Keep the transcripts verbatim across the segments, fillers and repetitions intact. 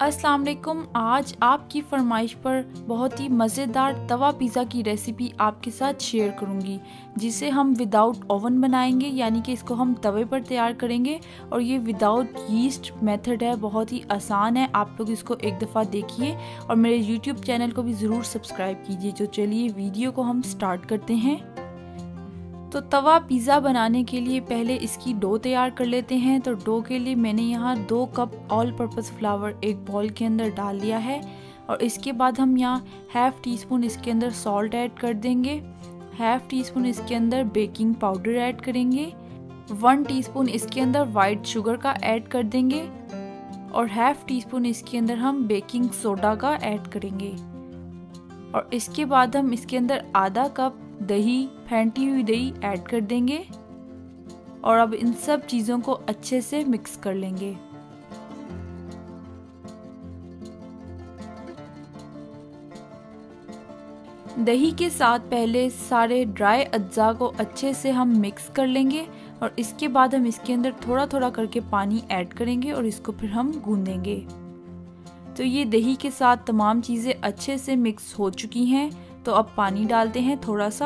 अस्सलाम वालेकुम। आज आपकी फरमाइश पर बहुत ही मज़ेदार तवा पिज़्ज़ा की रेसिपी आपके साथ शेयर करूंगी, जिसे हम विदाउट ओवन बनाएंगे, यानी कि इसको हम तवे पर तैयार करेंगे। और ये विदाउट यीस्ट मेथड है, बहुत ही आसान है। आप लोग इसको एक दफ़ा देखिए और मेरे यूट्यूब चैनल को भी ज़रूर सब्सक्राइब कीजिए। तो चलिए वीडियो को हम स्टार्ट करते हैं। तो तवा पिज़्ज़ा बनाने के लिए पहले इसकी डो तैयार कर लेते हैं। तो डो के लिए मैंने यहाँ दो कप ऑल पर्पस फ्लावर एक बॉल के अंदर डाल लिया है। और इसके बाद हम यहाँ हाफ़ टी स्पून इसके अंदर सॉल्ट ऐड कर देंगे, हाफ़ टी स्पून इसके अंदर बेकिंग पाउडर ऐड करेंगे, वन टीस्पून इसके अंदर वाइट शुगर का ऐड कर देंगे और हाफ़ टी स्पून इसके अंदर हम बेकिंग सोडा का ऐड करेंगे। और इसके बाद हम इसके अंदर आधा कप दही, फेंटी हुई दही ऐड कर देंगे और अब इन सब चीज़ों को अच्छे से मिक्स कर लेंगे। दही के साथ पहले सारे ड्राई अज्जा को अच्छे से हम मिक्स कर लेंगे और इसके बाद हम इसके अंदर थोड़ा थोड़ा करके पानी ऐड करेंगे और इसको फिर हम गूंदेंगे। तो ये दही के साथ तमाम चीज़ें अच्छे से मिक्स हो चुकी हैं। तो अब पानी डालते हैं थोड़ा सा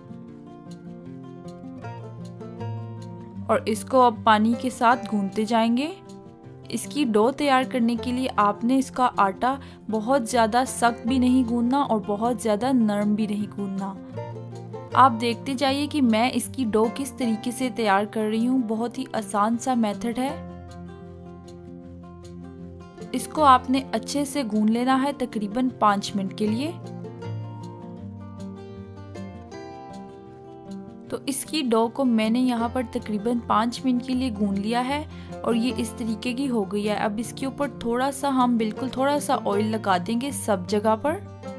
और इसको अब पानी के साथ गूंथते जाएंगे। इसकी डो तैयार करने के लिए आपने इसका आटा बहुत ज़्यादा सख्त भी नहीं गूंदना और बहुत ज़्यादा नरम भी नहीं गूंदना। आप देखते जाइए कि मैं इसकी डो किस तरीके से तैयार कर रही हूँ। बहुत ही आसान सा मेथड है। इसको आपने अच्छे से गूंद लेना है तकरीबन पाँच मिनट के लिए। तो इसकी डो को मैंने यहाँ पर तकरीबन पाँच मिनट के लिए गूंद लिया है और ये इस तरीके की हो गई है। अब इसके ऊपर थोड़ा सा हम बिल्कुल थोड़ा सा ऑयल लगा देंगे सब जगह पर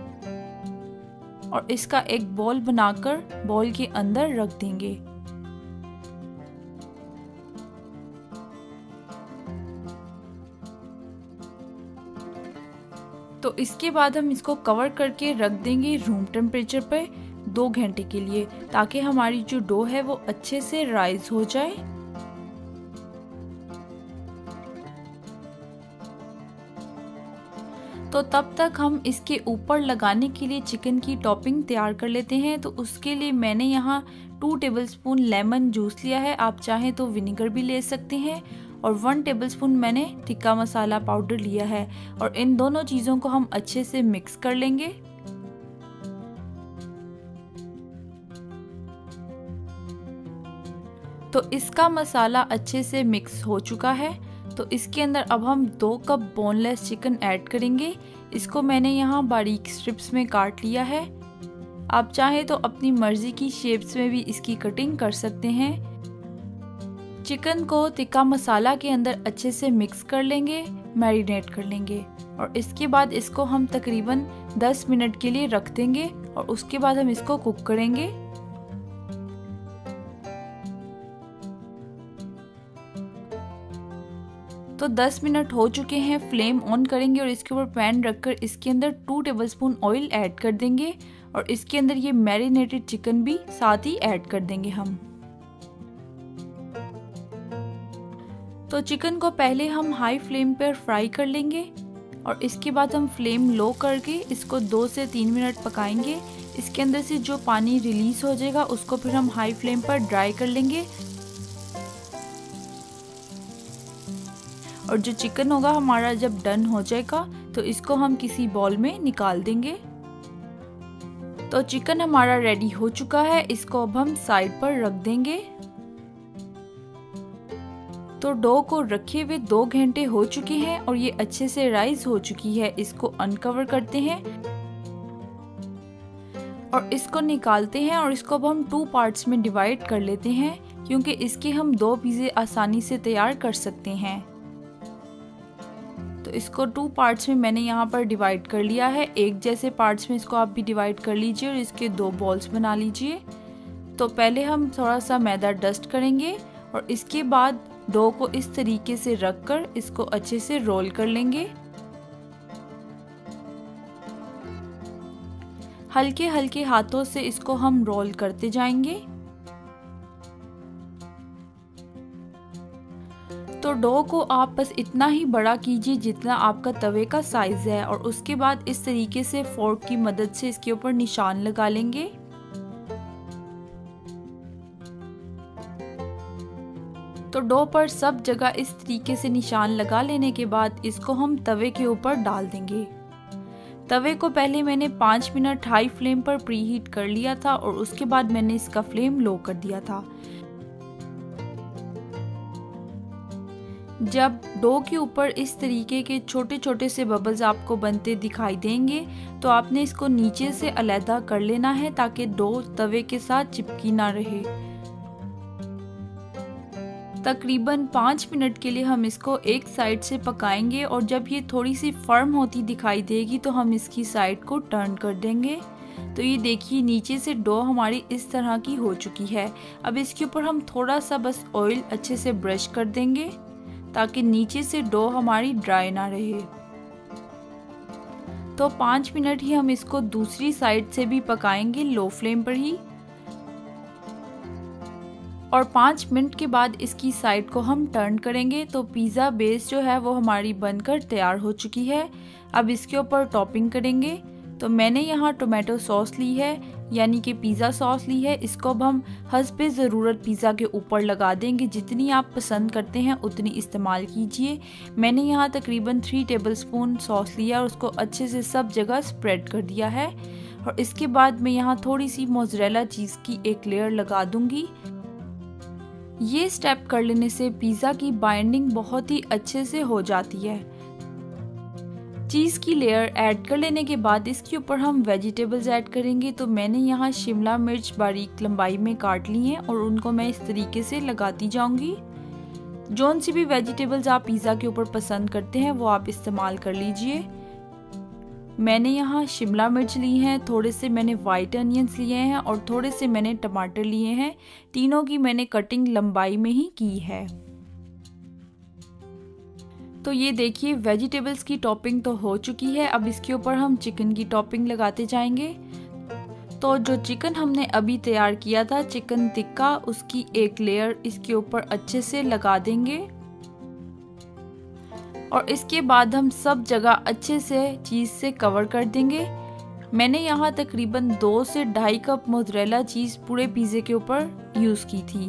और इसका एक बॉल बनाकर बॉल के अंदर रख देंगे। तो इसके बाद हम इसको कवर करके रख देंगे रूम टेम्परेचर पे दो घंटे के लिए, ताकि हमारी जो डो है वो अच्छे से राइज हो जाए। तो तब तक हम इसके ऊपर लगाने के लिए चिकन की टॉपिंग तैयार कर लेते हैं। तो उसके लिए मैंने यहाँ टू टेबलस्पून लेमन जूस लिया है, आप चाहें तो विनेगर भी ले सकते हैं। और वन टेबलस्पून मैंने टिक्का मसाला पाउडर लिया है और इन दोनों चीज़ों को हम अच्छे से मिक्स कर लेंगे। तो इसका मसाला अच्छे से मिक्स हो चुका है। तो इसके अंदर अब हम दो कप बोनलेस चिकन ऐड करेंगे। इसको मैंने यहाँ बारीक स्ट्रिप्स में काट लिया है। आप चाहें तो अपनी मर्जी की शेप्स में भी इसकी कटिंग कर सकते हैं। चिकन को टिक्का मसाला के अंदर अच्छे से मिक्स कर लेंगे, मैरिनेट कर लेंगे और इसके बाद इसको हम तकरीबन दस मिनट के लिए रख देंगे और उसके बाद हम इसको कुक करेंगे। तो दस मिनट हो चुके हैं। फ्लेम ऑन करेंगे और इसके ऊपर पैन रखकर इसके अंदर टू टेबलस्पून ऑयल ऐड कर देंगे और इसके अंदर ये मैरिनेटेड चिकन भी साथ ही ऐड कर देंगे हम। तो चिकन को पहले हम हाई फ्लेम पर फ्राई कर लेंगे और इसके बाद हम फ्लेम लो करके इसको दो से तीन मिनट पकाएंगे। इसके अंदर से जो पानी रिलीज हो जाएगा उसको फिर हम हाई फ्लेम पर ड्राई कर लेंगे और जो चिकन होगा हमारा जब डन हो जाएगा तो इसको हम किसी बॉल में निकाल देंगे। तो चिकन हमारा रेडी हो चुका है, इसको अब हम साइड पर रख देंगे। तो डो को रखे हुए दो घंटे हो चुके हैं और ये अच्छे से राइज हो चुकी है। इसको अनकवर करते हैं और इसको निकालते हैं और इसको अब हम टू पार्ट्स में डिवाइड कर लेते हैं, क्योंकि इसके हम दो पिज़्ज़े आसानी से तैयार कर सकते हैं। तो इसको टू पार्ट्स में मैंने यहाँ पर डिवाइड कर लिया है। एक जैसे पार्ट्स में इसको आप भी डिवाइड कर लीजिए और इसके दो बॉल्स बना लीजिए। तो पहले हम थोड़ा सा मैदा डस्ट करेंगे और इसके बाद डो को इस तरीके से रखकर इसको अच्छे से रोल कर लेंगे। हल्के हल्के हाथों से इसको हम रोल करते जाएंगे। तो डो को आप बस इतना ही बड़ा कीजिए जितना आपका तवे का साइज है और उसके बाद इस तरीके से फोर्क की मदद से इसके ऊपर निशान लगा लेंगे। तो डो पर सब जगह इस तरीके से निशान लगा लेने के बाद इसको हम तवे के ऊपर डाल देंगे। तवे को पहले मैंने पाँच मिनट हाई फ्लेम पर प्रीहीट कर लिया था और उसके बाद मैंने इसका फ्लेम लो कर दिया था। जब डो के ऊपर इस तरीके के छोटे छोटे से बबल्स आपको बनते दिखाई देंगे तो आपने इसको नीचे से अलग कर लेना है ताकि डो तवे के साथ चिपकी ना रहे। तकरीबन पाँच मिनट के लिए हम इसको एक साइड से पकाएंगे और जब ये थोड़ी सी फर्म होती दिखाई देगी तो हम इसकी साइड को टर्न कर देंगे। तो ये देखिए नीचे से डो हमारी इस तरह की हो चुकी है। अब इसके ऊपर हम थोड़ा सा बस ऑयल अच्छे से ब्रश कर देंगे ताकि नीचे से डो हमारी ड्राई ना रहे। तो पाँच मिनट ही हम इसको दूसरी साइड से भी पकाएंगे लो फ्लेम पर ही और पाँच मिनट के बाद इसकी साइड को हम टर्न करेंगे। तो पिज़्ज़ा बेस जो है वो हमारी बनकर तैयार हो चुकी है। अब इसके ऊपर टॉपिंग करेंगे। तो मैंने यहाँ टोमेटो सॉस ली है यानी कि पिज़्ज़ा सॉस ली है। इसको अब हम हस्बे ज़रूरत पिज़्ज़ा के ऊपर लगा देंगे। जितनी आप पसंद करते हैं उतनी इस्तेमाल कीजिए। मैंने यहाँ तकरीबन थ्री टेबलस्पून सॉस लिया और उसको अच्छे से सब जगह स्प्रेड कर दिया है और इसके बाद मैं यहाँ थोड़ी सी मोज़रेला चीज़ की एक लेयर लगा दूँगी। ये स्टेप कर लेने से पिज़्ज़ा की बाइंडिंग बहुत ही अच्छे से हो जाती है। चीज़ की लेयर ऐड कर लेने के बाद इसके ऊपर हम वेजिटेबल्स ऐड करेंगे। तो मैंने यहाँ शिमला मिर्च बारीक लंबाई में काट ली हैं और उनको मैं इस तरीके से लगाती जाऊंगी। जौन सी भी वेजिटेबल्स आप पिज़्ज़ा के ऊपर पसंद करते हैं वो आप इस्तेमाल कर लीजिए। मैंने यहाँ शिमला मिर्च ली हैं, थोड़े से मैंने वाइट अनियंस लिए हैं और थोड़े से मैंने टमाटर लिए हैं। तीनों की मैंने कटिंग लंबाई में ही की है। तो ये देखिए वेजिटेबल्स की टॉपिंग तो हो चुकी है। अब इसके ऊपर हम चिकन की टॉपिंग लगाते जाएंगे। तो जो चिकन हमने अभी तैयार किया था चिकन टिक्का, उसकी एक लेयर इसके ऊपर अच्छे से लगा देंगे और इसके बाद हम सब जगह अच्छे से चीज़ से कवर कर देंगे। मैंने यहाँ तकरीबन दो से ढाई कप मोज़रेला चीज़ पूरे पिज़्ज़े के ऊपर यूज़ की थी।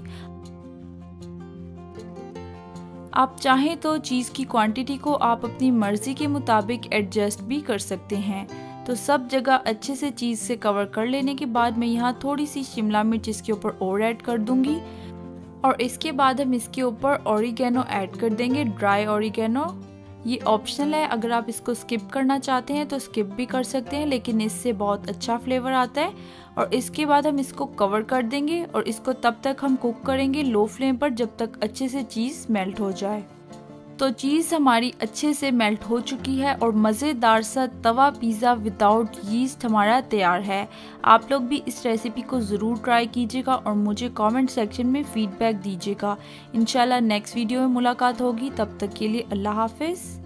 आप चाहें तो चीज़ की क्वांटिटी को आप अपनी मर्ज़ी के मुताबिक एडजस्ट भी कर सकते हैं। तो सब जगह अच्छे से चीज़ से कवर कर लेने के बाद मैं यहाँ थोड़ी सी शिमला मिर्च इसके ऊपर और ऐड कर दूँगी और इसके बाद हम इसके ऊपर ऑरिगेनो ऐड कर देंगे, ड्राई ऑरिगेनो। ये ऑप्शनल है, अगर आप इसको स्किप करना चाहते हैं तो स्किप भी कर सकते हैं, लेकिन इससे बहुत अच्छा फ्लेवर आता है। और इसके बाद हम इसको कवर कर देंगे और इसको तब तक हम कुक करेंगे लो फ्लेम पर जब तक अच्छे से चीज़ मेल्ट हो जाए। तो चीज़ हमारी अच्छे से मेल्ट हो चुकी है और मज़ेदार सा तवा पिज़्ज़ा विदाउट यीस्ट हमारा तैयार है। आप लोग भी इस रेसिपी को ज़रूर ट्राई कीजिएगा और मुझे कमेंट सेक्शन में फ़ीडबैक दीजिएगा। इंशाल्लाह नेक्स्ट वीडियो में मुलाकात होगी, तब तक के लिए अल्लाह हाफ़िज़।